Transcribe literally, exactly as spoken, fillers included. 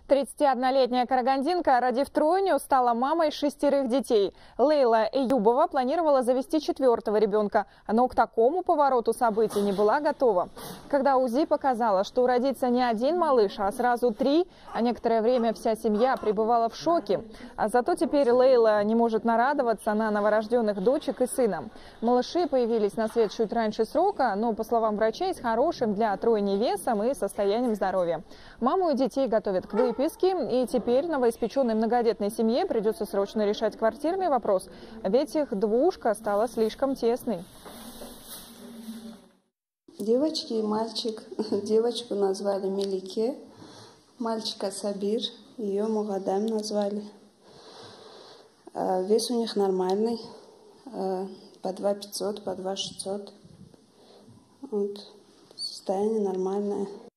тридцатиоднолетняя карагандинка, родив тройню, стала мамой шестерых детей. Лейла Эюбова планировала завести четвертого ребенка, но к такому повороту событий не была готова. Когда УЗИ показало, что родится не один малыш, а сразу три, а некоторое время вся семья пребывала в шоке. А зато теперь Лейла не может нарадоваться на новорожденных дочек и сына. Малыши появились на свет чуть раньше срока, но, по словам врачей, с хорошим для тройни весом и состоянием здоровья. Маму и детей готовят к выписке. И теперь новоиспеченной многодетной семье придется срочно решать квартирный вопрос, ведь их двушка стала слишком тесной. Девочки и мальчик. Девочку назвали Мелике, мальчика Сабир, ее Мугадам назвали. Вес у них нормальный, по два пятьсот, по два шестьсот. Вот. Состояние нормальное.